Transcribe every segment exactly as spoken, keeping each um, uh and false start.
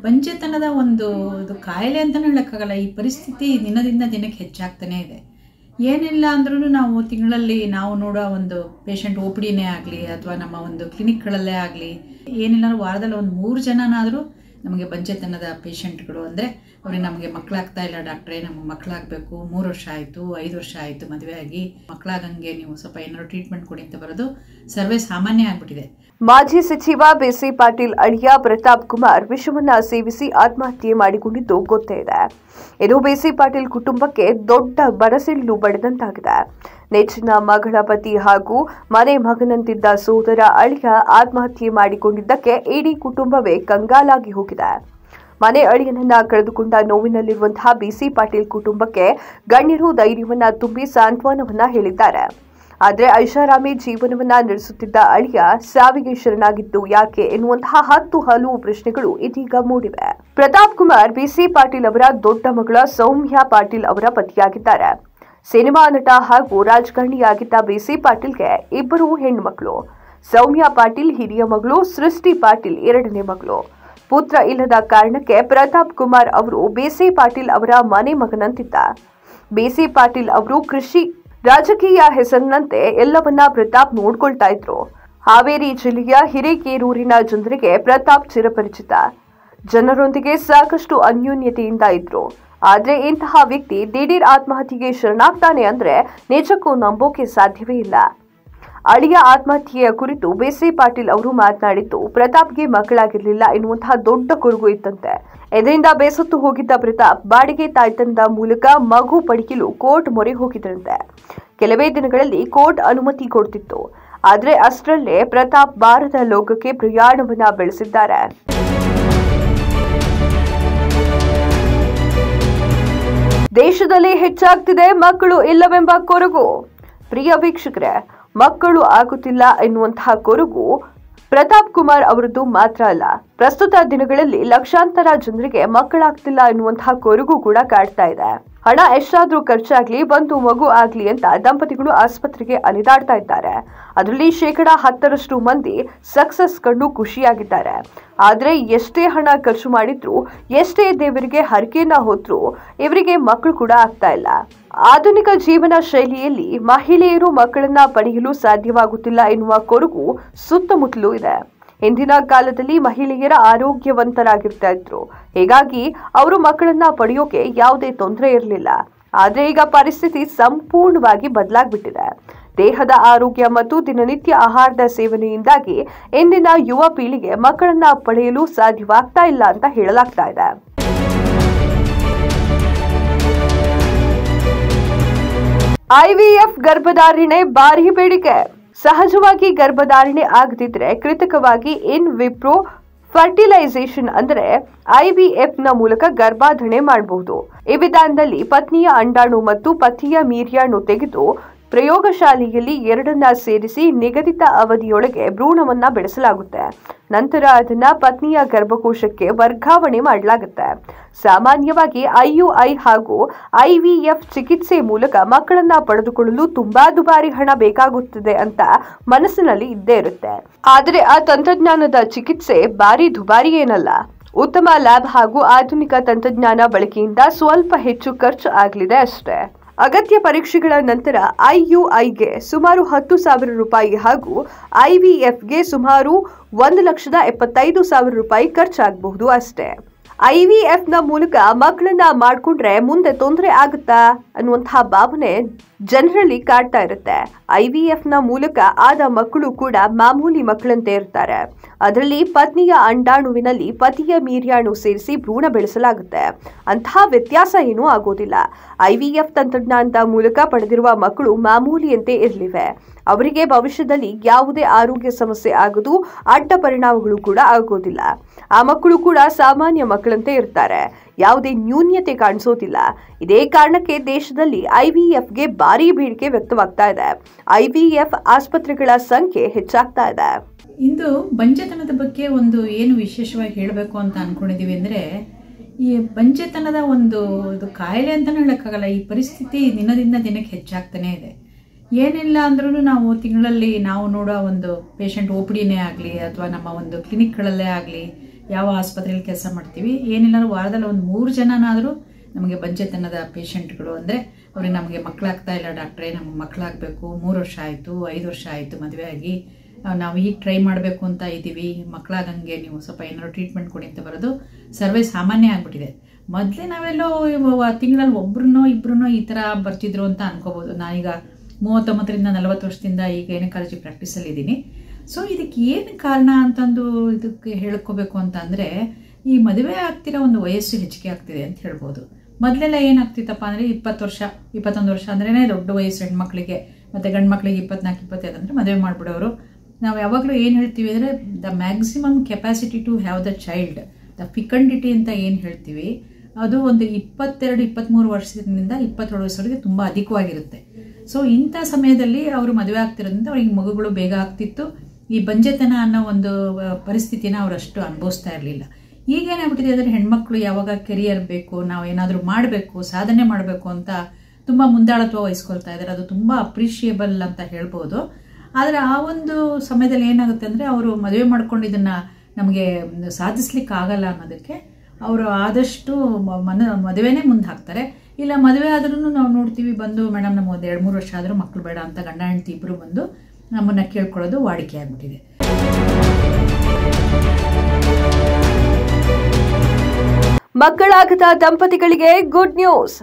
ಬಂಜೆತನದ ಒಂದು ಇದು ಕಾಯಿಲೆ ಅಂತಲೂ ಹೇಳೋಕ್ಕಾಗಲ್ಲ. ಈ ಪರಿಸ್ಥಿತಿ ದಿನದಿಂದ ದಿನಕ್ಕೆ ಹೆಚ್ಚಾಗ್ತಾನೇ ಇದೆ. ಏನಿಲ್ಲ ಅಂದ್ರೂ ನಾವು ತಿಂಗಳಲ್ಲಿ ನಾವು ನೋಡೋ ಒಂದು ಪೇಷಂಟ್ ಒ ಪಿ ಡಿನೇ ಆಗಲಿ ಅಥವಾ ನಮ್ಮ ಒಂದು ಕ್ಲಿನಿಕ್ಗಳಲ್ಲೇ ಆಗಲಿ, ಏನಿಲ್ಲ ವಾರದಲ್ಲಿ ಒಂದು ಮೂರು ಜನನಾದರೂ ನಮಗೆ ಬಂಜೆತನದ ಪೇಷಂಟ್ಗಳು. ಅಂದರೆ ಅವ್ರಿಗೆ ನಮಗೆ ಮಕ್ಕಳಾಗ್ತಾ ಇಲ್ಲ ಡಾಕ್ಟ್ರೇ, ನಮಗೆ ಮಕ್ಕಳಾಗಬೇಕು, ಮೂರು ವರ್ಷ ಆಯಿತು, ಐದು ವರ್ಷ ಆಯಿತು ಮದುವೆ ಆಗಿ, ಮಕ್ಕಳಾಗಂಗೆ ನೀವು ಸ್ವಲ್ಪ ಏನಾದ್ರು ಟ್ರೀಟ್ಮೆಂಟ್ ಕೊಡಿ ಅಂತ ಬರೋದು ಸರ್ವೇ ಸಾಮಾನ್ಯ ಆಗಿಬಿಟ್ಟಿದೆ. ಮಾಜಿ ಸಚಿವ ಬಿಸಿ ಪಾಟೀಲ್ ಅಳಿಯ ಪ್ರತಾಪ್ ಕುಮಾರ್ ವಿಷವನ್ನ ಸೇವಿಸಿ ಆತ್ಮಹತ್ಯೆ ಮಾಡಿಕೊಂಡಿದ್ದು ಗೊತ್ತೇ ಇದೆ. ಇದು ಬಿಸಿ ಪಾಟೀಲ್ ಕುಟುಂಬಕ್ಕೆ ದೊಡ್ಡ ಬರಸಿಡಿಲು ಬಡಿದಂತಾಗಿದೆ. ನೆಚ್ಚಿನ ಮಗಳ ಪತಿ ಹಾಗೂ ಮನೆ ಮಗನಂತಿದ್ದ ಸೋದರ ಅಳಿಯ ಆತ್ಮಹತ್ಯೆ ಮಾಡಿಕೊಂಡಿದ್ದಕ್ಕೆ ಇಡೀ ಕುಟುಂಬವೇ ಕಂಗಾಲಾಗಿ ಹೋಗಿದೆ. ಮನೆ ಅಳಿಯನನ್ನ ಕಳೆದುಕೊಂಡ ನೋವಿನಲ್ಲಿರುವಂತಹ ಬಿಸಿ ಪಾಟೀಲ್ ಕುಟುಂಬಕ್ಕೆ ಗಣ್ಯರು ಧೈರ್ಯವನ್ನ ತುಂಬಿ ಸಾಂತ್ವನವನ್ನ ಹೇಳಿದ್ದಾರೆ. ಆದರೆ ಐಷಾರಾಮಿ ಜೀವನವನ್ನ ನಡೆಸುತ್ತಿದ್ದ ಅಳಿಯ ಸಾವಿಗೆ ಶರಣಾಗಿದ್ದು ಯಾಕೆ ಎನ್ನುವಂತಹ ಹತ್ತು ಹಲವು ಪ್ರಶ್ನೆಗಳು ಇದೀಗ ಮೂಡಿವೆ. ಪ್ರತಾಪ್ ಕುಮಾರ್ ಬಿಸಿ ಪಾಟೀಲ್ ಅವರ ದೊಡ್ಡ ಮಗಳ ಸೌಮ್ಯ ಪಾಟೀಲ್ ಅವರ ಪತಿಯಾಗಿದ್ದಾರೆ. ಸಿನಿಮಾ ನಟ ಹಾಗೂ ರಾಜಕಾರಣಿಯಾಗಿದ್ದ ಬಿಸಿ ಪಾಟೀಲ್ಗೆ ಇಬ್ಬರು ಹೆಣ್ಣುಮಕ್ಕಳು. ಸೌಮ್ಯ ಪಾಟೀಲ್ ಹಿರಿಯ ಮಗಳು, ಸೃಷ್ಟಿ ಪಾಟೀಲ್ ಎರಡನೇ ಮಗಳು. ಪುತ್ರ ಇಲ್ಲದ ಕಾರಣಕ್ಕೆ ಪ್ರತಾಪ್ ಕುಮಾರ್ ಅವರು ಬಿಸಿ ಪಾಟೀಲ್ ಅವರ ಮನೆ ಮಗನಂತಿದ್ದ. ಬಿಸಿ ಪಾಟೀಲ್ ಅವರು ಕೃಷಿ ರಾಜಕೀಯ ಹೆಸರಿನಂತೆ ಎಲ್ಲವನ್ನ ಪ್ರತಾಪ್ ನೋಡ್ಕೊಳ್ತಾ ಇದ್ರು. ಹಾವೇರಿ ಜಿಲ್ಲೆಯ ಹಿರೇಕೇರೂರಿನ ಜನರಿಗೆ ಪ್ರತಾಪ್ ಚಿರಪರಿಚಿತ. ಜನರೊಂದಿಗೆ ಸಾಕಷ್ಟು ಅನ್ಯೋನ್ಯತೆಯಿಂದ ಇದ್ರು. ಆದ್ರೆ ಇಂತಹ ವ್ಯಕ್ತಿ ದಿಢೀರ್ ಆತ್ಮಹತ್ಯೆಗೆ ಶರಣಾಗ್ತಾನೆ ಅಂದ್ರೆ ನಿಜಕ್ಕೂ ನಂಬೋಕೆ ಸಾಧ್ಯವೇ ಇಲ್ಲ. ಅಳಿಯ ಆತ್ಮಹತ್ಯೆಯ ಕುರಿತು ಬಿಸಿ ಪಾಟೀಲ್ ಅವರು ಮಾತನಾಡಿದ್ದು, ಪ್ರತಾಪ್ಗೆ ಮಕ್ಕಳಾಗಿರಲಿಲ್ಲ ಎನ್ನುವಂತಹ ದೊಡ್ಡ ಕೊರಗು ಇತ್ತಂತೆ. ಇದರಿಂದ ಬೇಸತ್ತು ಹೋಗಿದ್ದ ಪ್ರತಾಪ್ ಬಾಡಿಗೆ ತಾಯ್ತನದ ಮೂಲಕ ಮಗು ಪಡೆಯಲು ಕೋರ್ಟ್ ಮೊರೆ ಹೋಗಿದ್ರಂತೆ. ಕೆಲವೇ ದಿನಗಳಲ್ಲಿ ಕೋರ್ಟ್ ಅನುಮತಿ ಕೊಡ್ತಿತ್ತು. ಆದ್ರೆ ಅಷ್ಟರಲ್ಲೇ ಪ್ರತಾಪ್ ಬಾರದ ಲೋಕಕ್ಕೆ ಪ್ರಯಾಣವನ್ನ ಬೆಳೆಸಿದ್ದಾರೆ. ದೇಶದಲ್ಲಿ ಹೆಚ್ಚಾಗ್ತಿದೆ ಮಕ್ಕಳು ಇಲ್ಲವೆಂಬ ಕೊರಗು. ಪ್ರಿಯ ವೀಕ್ಷಕರೇ, ಮಕ್ಕಳು ಆಗುತ್ತಿಲ್ಲ ಎನ್ನುವಂತಹ ಕೊರಗು ಪ್ರತಾಪ್ ಕುಮಾರ್ ಅವರದ್ದು ಮಾತ್ರ ಅಲ್ಲ. ಪ್ರಸ್ತುತ ದಿನಗಳಲ್ಲಿ ಲಕ್ಷಾಂತರ ಜನರಿಗೆ ಮಕ್ಕಳಾಗ್ತಿಲ್ಲ ಎನ್ನುವಂತಹ ಕೊರಗು ಕೂಡ ಕಾಡ್ತಾ ಇದೆ. ಹಣ ಎಷ್ಟಾದ್ರೂ ಖರ್ಚಾಗ್ಲಿ, ಒಂದು ಮಗು ಆಗ್ಲಿ ಅಂತ ದಂಪತಿಗಳು ಆಸ್ಪತ್ರೆಗೆ ಅಲಿದಾಡ್ತಾ ಇದ್ದಾರೆ. ಅದರಲ್ಲಿ ಶೇಕಡ ಹತ್ತರಷ್ಟು ಮಂದಿ ಸಕ್ಸಸ್ ಕಂಡು ಖುಷಿಯಾಗಿದ್ದಾರೆ. ಆದ್ರೆ ಎಷ್ಟೇ ಹಣ ಖರ್ಚು ಮಾಡಿದ್ರು, ಎಷ್ಟೇ ದೇವರಿಗೆ ಹರಕೆಯನ್ನ ಹೊತ್ರು ಇವರಿಗೆ ಮಕ್ಕಳು ಕೂಡ ಆಗ್ತಾ ಇಲ್ಲ. ಆಧುನಿಕ ಜೀವನ ಶೈಲಿಯಲ್ಲಿ ಮಹಿಳೆಯರು ಮಕ್ಕಳನ್ನ ಪಡೆಯಲು ಸಾಧ್ಯವಾಗುತ್ತಿಲ್ಲ ಎನ್ನುವ ಕೊರಗು ಸುತ್ತಮುತ್ತಲೂ ಇದೆ. ಹಿಂದಿನ ಕಾಲದಲ್ಲಿ ಮಹಿಳೆಯರ ಆರೋಗ್ಯವಂತರಾಗಿರ್ತಾ ಇದ್ರು. ಹೀಗಾಗಿ ಅವರು ಮಕ್ಕಳನ್ನ ಪಡೆಯೋಕೆ ಯಾವುದೇ ತೊಂದರೆ ಇರಲಿಲ್ಲ. ಆದ್ರೆ ಈಗ ಪರಿಸ್ಥಿತಿ ಸಂಪೂರ್ಣವಾಗಿ ಬದಲಾಗ್ಬಿಟ್ಟಿದೆ. ದೇಹದ ಆರೋಗ್ಯ ಮತ್ತು ದಿನನಿತ್ಯ ಆಹಾರದ ಸೇವನೆಯಿಂದಾಗಿ ಇಂದಿನ ಯುವ ಪೀಳಿಗೆ ಮಕ್ಕಳನ್ನ ಪಡೆಯಲು ಸಾಧ್ಯವಾಗ್ತಾ ಇಲ್ಲ ಅಂತ ಹೇಳಲಾಗ್ತಾ ಇದೆ. ಐವಿಎಫ್ ಗರ್ಭಧಾರಣೆ ಭಾರಿ ಬೇಡಿಕೆ. ಸಹಜವಾಗಿ ಗರ್ಭಧಾರಣೆ ಆಗದಿದ್ರೆ ಕೃತಕವಾಗಿ ಇನ್ ವಿಟ್ರೋ ಫರ್ಟಿಲೈಸೇಷನ್ ಅಂದರೆ ಐವಿಎಫ್ ನ ಮೂಲಕ ಗರ್ಭಧಾರಣೆ ಮಾಡಬಹುದು. ಈ ವಿಧಾನದಲ್ಲಿ ಪತ್ನಿಯ ಅಂಡಾಣು ಮತ್ತು ಪತಿಯ ಮೀರ್ಯಾಣು ತೆಗೆದು ಪ್ರಯೋಗಶಾಲೆಯಲ್ಲಿ ಎರಡನ್ನ ಸೇರಿಸಿ ನಿಗದಿತ ಅವಧಿಯೊಳಗೆ ಭ್ರೂಣವನ್ನ ಬೆಳೆಸಲಾಗುತ್ತೆ. ನಂತರ ಅದನ್ನ ಪತ್ನಿಯ ಗರ್ಭಕೋಶಕ್ಕೆ ವರ್ಗಾವಣೆ ಮಾಡಲಾಗುತ್ತೆ. ಸಾಮಾನ್ಯವಾಗಿ ಐಯುಐ ಹಾಗೂ ಐವಿಎಫ್ ಚಿಕಿತ್ಸೆ ಮೂಲಕ ಮಕ್ಕಳನ್ನ ಪಡೆದುಕೊಳ್ಳಲು ತುಂಬಾ ದುಬಾರಿ ಹಣ ಬೇಕಾಗುತ್ತದೆ ಅಂತ ಮನಸ್ಸಿನಲ್ಲಿ ಇದ್ದೇ ಇರುತ್ತೆ. ಆದರೆ ಆ ತಂತ್ರಜ್ಞಾನದ ಚಿಕಿತ್ಸೆ ಭಾರಿ ದುಬಾರಿ ಏನಲ್ಲ. ಉತ್ತಮ ಲ್ಯಾಬ್ ಹಾಗೂ ಆಧುನಿಕ ತಂತ್ರಜ್ಞಾನ ಬಳಕೆಯಿಂದ ಸ್ವಲ್ಪ ಹೆಚ್ಚು ಖರ್ಚು ಆಗಲಿದೆ ಅಷ್ಟೇ. ಅಗತ್ಯ ಪರೀಕ್ಷೆಗಳ ನಂತರ ಐಯುಐಗೆ ಸುಮಾರು ಹತ್ತು ಸಾವಿರ ರೂಪಾಯಿ ಹಾಗೂ ಐವಿಎಫ್ಗೆ ಸುಮಾರು ಒಂದು ಲಕ್ಷದ ಎಪ್ಪತ್ತೈದು ಸಾವಿರ ರೂಪಾಯಿ ಖರ್ಚಾಗಬಹುದು ಅಷ್ಟೇ. ಐವಿಎಫ್ ನ ಮೂಲಕ ಮಕ್ಕಳನ್ನ ಮಾಡ್ಕೊಂಡ್ರೆ ಮುಂದೆ ತೊಂದರೆ ಆಗುತ್ತಾ ಅನ್ನುವಂತಹ ಭಾವನೆ ಜನರಲ್ಲಿ ಕಾಡ್ತಾ ಇರುತ್ತೆ. ಐವಿಎಫ್ ನ ಮೂಲಕ ಆದ ಮಕ್ಕಳು ಕೂಡ ಮಾಮೂಲಿ ಮಕ್ಕಳಂತೆ ಇರ್ತಾರೆ. ಅದರಲ್ಲಿ ಪತ್ನಿಯ ಅಂಡಾಣುವಿನಲ್ಲಿ ಪತಿಯ ಮೀರ್ಯಾಣು ಸೇರಿಸಿ ಭ್ರೂಣ ಬೆಳೆಸಲಾಗುತ್ತೆ. ಅಂತಹ ವ್ಯತ್ಯಾಸ ಏನೂ ಆಗೋದಿಲ್ಲ. ಐವಿಎಫ್ ತಂತ್ರಜ್ಞಾನದ ಮೂಲಕ ಪಡೆದಿರುವ ಮಕ್ಕಳು ಮಾಮೂಲಿಯಂತೆ ಇರಲಿವೆ. ಅವರಿಗೆ ಭವಿಷ್ಯದಲ್ಲಿ ಯಾವುದೇ ಆರೋಗ್ಯ ಸಮಸ್ಯೆ ಆಗೋದು, ಅಡ್ಡ ಪರಿಣಾಮಗಳು ಕೂಡ ಆಗೋದಿಲ್ಲ. ಆ ಮಕ್ಕಳು ಕೂಡ ಸಾಮಾನ್ಯ ಮಕ್ಕಳಂತೆ ಇರ್ತಾರೆ. ಯಾವುದೇ ನ್ಯೂನ್ಯತೆ ಕಾಣಿಸೋದಿಲ್ಲ. ಇದೇ ಕಾರಣಕ್ಕೆ ದೇಶದಲ್ಲಿ ಐವಿಎಫ್ಗೆ ಭಾರಿ ಬೇಡಿಕೆ ವ್ಯಕ್ತವಾಗ್ತಾ ಇದೆ. ಐವಿಎಫ್ ಆಸ್ಪತ್ರೆಗಳ ಸಂಖ್ಯೆ ಹೆಚ್ಚಾಗ್ತಾ ಇದೆ. ಇಂದು ಬಂಜೆತನದ ಬಗ್ಗೆ ಒಂದು ಏನು ವಿಶೇಷವಾಗಿ ಹೇಳಬೇಕು ಅಂತ ಅನ್ಕೊಂಡಿದೀವಿ ಅಂದ್ರೆ, ಈ ಬಂಜೆತನದ ಒಂದು ಇದು ಕಾಯಿಲೆ ಅಂತಲೂ ಹೇಳೋಕ್ಕಾಗಲ್ಲ. ಈ ಪರಿಸ್ಥಿತಿ ದಿನದಿಂದ ದಿನಕ್ಕೆ ಹೆಚ್ಚಾಗ್ತಾನೆ ಇದೆ. ಏನಿಲ್ಲ ಅಂದ್ರೂ ನಾವು ತಿಂಗಳಲ್ಲಿ ನಾವು ನೋಡೋ ಒಂದು ಪೇಷಂಟ್ ಒ ಪಿ ಡಿನೇ ಆಗಲಿ ಅಥವಾ ನಮ್ಮ ಒಂದು ಕ್ಲಿನಿಕ್ಗಳಲ್ಲೇ ಆಗಲಿ, ಯಾವ ಆಸ್ಪತ್ರೆಯಲ್ಲಿ ಕೆಲಸ ಮಾಡ್ತೀವಿ, ಏನಿಲ್ಲ ವಾರದಲ್ಲಿ ಒಂದು ಮೂರು ಜನನಾದರೂ ನಮಗೆ ಬಂಜೆತನದ ಪೇಷಂಟ್ಗಳು, ಅಂದರೆ ಅವ್ರಿಗೆ ನಮಗೆ ಮಕ್ಕಳಾಗ್ತಾ ಇಲ್ಲ ಡಾಕ್ಟ್ರೇ, ನಮಗೆ ಮಕ್ಕಳಾಗಬೇಕು, ಮೂರು ವರ್ಷ ಆಯಿತು, ಐದು ವರ್ಷ ಆಯಿತು ಮದುವೆ ಆಗಿ, ನಾವು ಈಗ ಟ್ರೈ ಮಾಡಬೇಕು ಅಂತ ಇದ್ದೀವಿ, ಮಕ್ಕಳಾಗಂಗೆ ನೀವು ಸ್ವಲ್ಪ ಏನಾದ್ರು ಟ್ರೀಟ್ಮೆಂಟ್ ಕೊಡಿ ಅಂತ ಬರೋದು ಸರ್ವೇ ಸಾಮಾನ್ಯ ಆಗಿಬಿಟ್ಟಿದೆ. ಮೊದಲೇ ನಾವೆಲ್ಲೋ ತಿಂಗಳಲ್ಲಿ ಒಬ್ರನ್ನೋ ಇಬ್ಬರನ್ನೋ ಈ ಥರ ಬರ್ತಿದ್ರು ಅಂತ ಅನ್ಕೋಬೋದು. ನಾನೀಗ ಮೂವತ್ತೊಂಬತ್ತರಿಂದ ನಲವತ್ತು ವರ್ಷದಿಂದ ಈ ಗೈನಕಾಲಜಿ ಪ್ರಾಕ್ಟೀಸಲ್ಲಿ ಇದ್ದೀನಿ. ಸೊ ಇದಕ್ಕೆ ಏನು ಕಾರಣ ಅಂತಂದು ಇದಕ್ಕೆ ಹೇಳ್ಕೋಬೇಕು ಅಂತ ಅಂದರೆ, ಈ ಮದುವೆ ಆಗ್ತಿರೋ ಒಂದು ವಯಸ್ಸು ಹೆಚ್ಚಿಗೆ ಆಗ್ತಿದೆ ಅಂತ ಹೇಳ್ಬೋದು. ಮೊದಲೆಲ್ಲ ಏನಾಗ್ತಿತ್ತಪ್ಪ ಅಂದರೆ ಇಪ್ಪತ್ತು ವರ್ಷ ಇಪ್ಪತ್ತೊಂದು ವರ್ಷ ಅಂದ್ರೇ ದೊಡ್ಡ ವಯಸ್ಸು ಹೆಣ್ಮಕ್ಳಿಗೆ, ಮತ್ತು ಗಂಡು ಮಕ್ಕಳಿಗೆ ಇಪ್ಪತ್ನಾಲ್ಕು ಇಪ್ಪತ್ತೈದು ಅಂದರೆ ಮದುವೆ ಮಾಡಿಬಿಡೋರು. ನಾವು ಯಾವಾಗಲೂ ಏನು ಹೇಳ್ತೀವಿ ಅಂದರೆ the maximum capacity to have the child, the fecundity ಅಂತ ಏನು ಹೇಳ್ತೀವಿ, ಅದು ಒಂದು ಇಪ್ಪತ್ತೆರಡು ಇಪ್ಪತ್ತ್ಮೂರು ವರ್ಷದಿಂದ ಇಪ್ಪತ್ತೇಳು ವರ್ಷವರೆಗೆ ತುಂಬ ಅಧಿಕವಾಗಿರುತ್ತೆ. ಸೊ ಇಂಥ ಸಮಯದಲ್ಲಿ ಅವರು ಮದುವೆ ಆಗ್ತಿರೋದ್ರಿಂದ ಅವ್ರಿಗೆ ಮಗುಗಳು ಬೇಗ ಆಗ್ತಿತ್ತು. ಈ ಬಂಜೆತನ ಅನ್ನೋ ಒಂದು ಪರಿಸ್ಥಿತಿನ ಅವರಷ್ಟು ಅನುಭವಿಸ್ತಾ ಇರಲಿಲ್ಲ. ಈಗೇನಾಗ್ಬಿಟ್ಟಿದೆ ಅಂದರೆ ಹೆಣ್ಮಕ್ಳು ಯಾವಾಗ ಕೆರಿಯರ್ ಬೇಕು, ನಾವು ಏನಾದರೂ ಮಾಡಬೇಕು, ಸಾಧನೆ ಮಾಡಬೇಕು ಅಂತ ತುಂಬ ಮುಂದಾಳತ್ವ ವಹಿಸ್ಕೊಳ್ತಾ ಇದ್ದಾರೆ. ಅದು ತುಂಬ ಅಪ್ರಿಷಿಯೇಬಲ್ ಅಂತ ಹೇಳ್ಬೋದು. ಆದರೆ ಆ ಒಂದು ಸಮಯದಲ್ಲಿ ಏನಾಗುತ್ತೆ ಅಂದರೆ ಅವರು ಮದುವೆ ಮಾಡ್ಕೊಂಡು ಇದನ್ನು ನಮಗೆ ಸಾಧಿಸ್ಲಿಕ್ಕೆ ಆಗಲ್ಲ ಅನ್ನೋದಕ್ಕೆ ಅವರು ಆದಷ್ಟು ಮನ ಮದುವೆನೇ ಮುಂದೆ ಹಾಕ್ತಾರೆ. ಇಲ್ಲ ಮದುವೆ ಆದ್ರೂ ನಾವು ನೋಡ್ತೀವಿ ಬಂದು ಮೇಡಮ್ ನಮ್ಮ ಒಂದು ಎರಡು ಮೂರು ವರ್ಷ ಆದರೂ ಮಕ್ಕಳು ಬೇಡ ಅಂತ ಗಂಡ ಹೆಂಡತಿ ಇಬ್ಬರು ಬಂದು ನಮ್ಮನ್ನು ಕೇಳ್ಕೊಳ್ಳೋದು ವಾಡಿಕೆ ಆಗಿಬಿಟ್ಟಿದೆ. ಮಕ್ಕಳಾಗದ ದಂಪತಿಗಳಿಗೆ ಗುಡ್ ನ್ಯೂಸ್.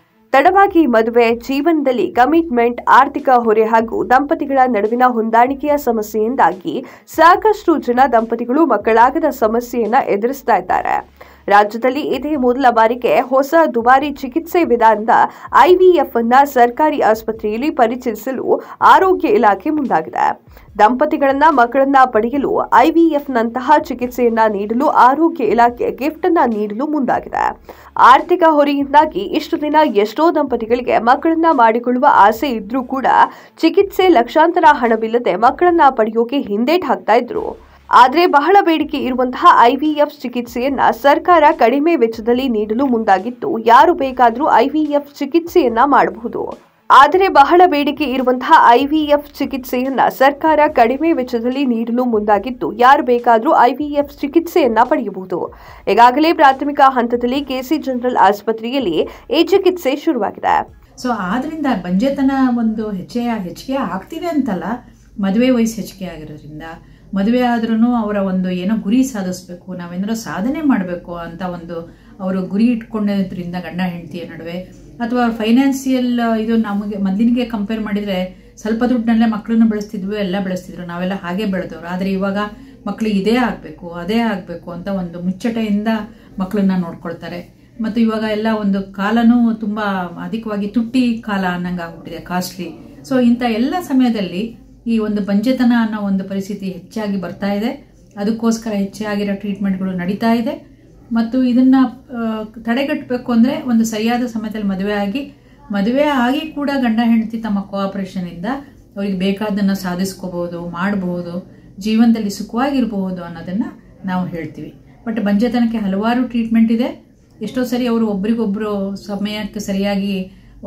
ತಡವಾಗಿ ಮದುವೆ, ಜೀವನದಲ್ಲಿ ಕಮಿಟ್ಮೆಂಟ್, ಆರ್ಥಿಕ ಹೊರೆ ಹಾಗೂ ದಂಪತಿಗಳ ನಡುವಿನ ಹೊಂದಾಣಿಕೆಯ ಸಮಸ್ಯೆಯಿಂದಾಗಿ ಸಾಕಷ್ಟು ಜನ ದಂಪತಿಗಳು ಮಕ್ಕಳಾಗದ ಸಮಸ್ಯೆಯನ್ನ ಎದುರಿಸ್ತಾ ಇದ್ದಾರೆ. ರಾಜ್ಯದಲ್ಲಿ ಇದೇ ಮೊದಲ ಬಾರಿಗೆ ಹೊಸ ದುಬಾರಿ ಚಿಕಿತ್ಸೆ ವಿಧಾನದ ಐವಿಎಫ್ ಅನ್ನ ಸರ್ಕಾರಿ ಆಸ್ಪತ್ರೆಯಲ್ಲಿ ಪರಿಚಯಿಸಲು ಆರೋಗ್ಯ ಇಲಾಖೆ ಮುಂದಾಗಿದೆ. ದಂಪತಿಗಳನ್ನ ಮಕ್ಕಳನ್ನ ಪಡೆಯಲು ಐವಿಎಫ್ ನಂತಹ ಚಿಕಿತ್ಸೆಯನ್ನ ನೀಡಲು ಆರೋಗ್ಯ ಇಲಾಖೆ ಗಿಫ್ಟ್ ಅನ್ನ ನೀಡಲು ಮುಂದಾಗಿದೆ. ಆರ್ಥಿಕ ಹೊರೆಯಿಂದಾಗಿ ಇಷ್ಟು ದಿನ ಎಷ್ಟೋ ದಂಪತಿಗಳಿಗೆ ಮಕ್ಕಳನ್ನ ಮಾಡಿಕೊಳ್ಳುವ ಆಸೆ ಇದ್ರೂ ಕೂಡ ಚಿಕಿತ್ಸೆ ಲಕ್ಷಾಂತರ ಹಣವಿಲ್ಲದೆ ಮಕ್ಕಳನ್ನ ಪಡೆಯೋಕೆ ಹಿಂದೇಟು ಹಾಕ್ತಾ ಇದ್ರು. ಆದರೆ ಬಹಳ ಬೇಡಿಕೆ ಇರುವಂತಹ ಐವಿಎಫ್ ಚಿಕಿತ್ಸೆಯನ್ನ ಸರ್ಕಾರ ಕಡಿಮೆ ವೆಚ್ಚದಲ್ಲಿ ನೀಡಲು ಮುಂದಾಗಿದ್ದು ಯಾರು ಬೇಕಾದರೂ ಐವಿಎಫ್ ಚಿಕಿತ್ಸೆಯನ್ನ ಮಾಡಬಹುದು. ಆದರೆ ಬಹಳ ಬೇಡಿಕೆ ಇರುವಂತಹ ಐವಿಎಫ್ ಚಿಕಿತ್ಸೆಯನ್ನ ಸರ್ಕಾರ ಕಡಿಮೆ ವೆಚ್ಚದಲ್ಲಿ ನೀಡಲು ಮುಂದಾಗಿದ್ದು ಯಾರು ಬೇಕಾದರೂ ಐವಿಎಫ್ ಚಿಕಿತ್ಸೆಯನ್ನ ಪಡೆಯಬಹುದು. ಈಗಾಗಲೇ ಪ್ರಾಥಮಿಕ ಹಂತದಲ್ಲಿ ಕೆಸಿ ಜನರಲ್ ಆಸ್ಪತ್ರೆಯಲ್ಲಿ ಈ ಚಿಕಿತ್ಸೆ ಶುರುವಾಗಿದೆ. ಸೊ ಆದ್ರಿಂದ ಬಂಜೆತನ ಒಂದು ಹೆಚ್ಚೆ ಹೆಚ್ಚಿಗೆ ಆಗ್ತಿದೆ ಅಂತಲ್ಲ, ಮದುವೆ ವಯಸ್ಸು ಹೆಚ್ಚಿಗೆ ಆಗಿರೋದ್ರಿಂದ ಮದುವೆ ಆದ್ರೂ ಅವರ ಒಂದು ಏನೋ ಗುರಿ ಸಾಧಿಸ್ಬೇಕು, ನಾವೇನಾರೋ ಸಾಧನೆ ಮಾಡಬೇಕು ಅಂತ ಒಂದು ಅವರು ಗುರಿ ಇಟ್ಕೊಂಡಿದ್ರಿಂದ ಗಂಡ ಹೆಂಡತಿಯ ನಡುವೆ, ಅಥವಾ ಫೈನಾನ್ಸಿಯಲ್ ಇದು ನಮಗೆ ಮೊದಲಿಗೆ ಕಂಪೇರ್ ಮಾಡಿದರೆ ಸ್ವಲ್ಪ ದುಡ್ಡಲ್ಲೇ ಮಕ್ಕಳನ್ನ ಬೆಳೆಸ್ತಿದ್ವಿ, ಎಲ್ಲ ಬೆಳೆಸ್ತಿದ್ರು, ನಾವೆಲ್ಲ ಹಾಗೆ ಬೆಳೆದವರು. ಆದರೆ ಇವಾಗ ಮಕ್ಕಳಿಗೆ ಇದೇ ಆಗಬೇಕು ಅದೇ ಆಗಬೇಕು ಅಂತ ಒಂದು ಮುಚ್ಚಟೆಯಿಂದ ಮಕ್ಕಳನ್ನ ನೋಡ್ಕೊಳ್ತಾರೆ. ಮತ್ತು ಇವಾಗ ಎಲ್ಲ ಒಂದು ಕಾಲನೂ ತುಂಬ ಅಧಿಕವಾಗಿ ತುಟ್ಟಿ ಕಾಲ ಅನ್ನಂಗೆ ಆಗ್ಬಿಟ್ಟಿದೆ, ಕಾಸ್ಟ್ಲಿ. ಸೊ ಇಂಥ ಎಲ್ಲ ಸಮಯದಲ್ಲಿ ಈ ಒಂದು ಬಂಜೆತನ ಅನ್ನೋ ಒಂದು ಪರಿಸ್ಥಿತಿ ಹೆಚ್ಚಾಗಿ ಬರ್ತಾ ಇದೆ. ಅದಕ್ಕೋಸ್ಕರ ಹೆಚ್ಚಾಗಿರೋ ಟ್ರೀಟ್ಮೆಂಟ್ಗಳು ನಡೀತಾ ಇದೆ. ಮತ್ತು ಇದನ್ನು ತಡೆಗಟ್ಟಬೇಕು ಅಂದರೆ ಒಂದು ಸರಿಯಾದ ಸಮಯದಲ್ಲಿ ಮದುವೆ ಆಗಿ ಮದುವೆ ಆಗಿ ಕೂಡ ಗಂಡ ಹೆಂಡತಿ ತಮ್ಮ ಕೋಆಪರೇಷನಿಂದ ಅವ್ರಿಗೆ ಬೇಕಾದನ್ನು ಸಾಧಿಸ್ಕೋಬಹುದು, ಮಾಡಬಹುದು, ಜೀವನದಲ್ಲಿ ಸುಖವಾಗಿರಬಹುದು ಅನ್ನೋದನ್ನು ನಾವು ಹೇಳ್ತೀವಿ. ಬಟ್ ಬಂಜೆತನಕ್ಕೆ ಹಲವಾರು ಟ್ರೀಟ್ಮೆಂಟ್ ಇದೆ. ಎಷ್ಟೋ ಸರಿ ಅವರು ಒಬ್ರಿಗೊಬ್ರು ಸಮಯಕ್ಕೆ ಸರಿಯಾಗಿ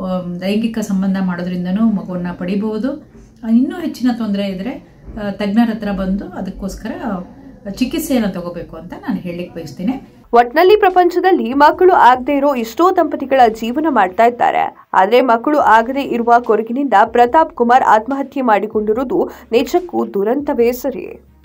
ಲೈಂಗಿಕ ಸಂಬಂಧ ಮಾಡೋದ್ರಿಂದನೂ ಮಗುವನ್ನು ಪಡಿಬಹುದು. ಇನ್ನೂ ಹೆಚ್ಚಿನ ತೊಂದರೆ ಇದ್ದರೆ ತಜ್ಞರ ಹತ್ರ ಬಂದು ಅದಕ್ಕೋಸ್ಕರ ಚಿಕಿತ್ಸೆಯನ್ನು ತಗೋಬೇಕು ಅಂತ ನಾನು ಹೇಳಲಿಕ್ಕೆ ಬಯಸ್ತೀನಿ. ಒಟ್ನಲ್ಲಿ ಪ್ರಪಂಚದಲ್ಲಿ ಮಕ್ಕಳು ಆಗದೆ ಇರೋ ಎಷ್ಟೋ ದಂಪತಿಗಳ ಜೀವನ ಮಾಡ್ತಾ ಇದ್ದಾರೆ. ಆದರೆ ಮಕ್ಕಳು ಆಗದೆ ಇರುವ ಕೊರಗಿನಿಂದ ಪ್ರತಾಪ್ ಕುಮಾರ್ ಆತ್ಮಹತ್ಯೆ ಮಾಡಿಕೊಂಡಿರುವುದು ನಿಜಕ್ಕೂ ದುರಂತವೇ ಸರಿ.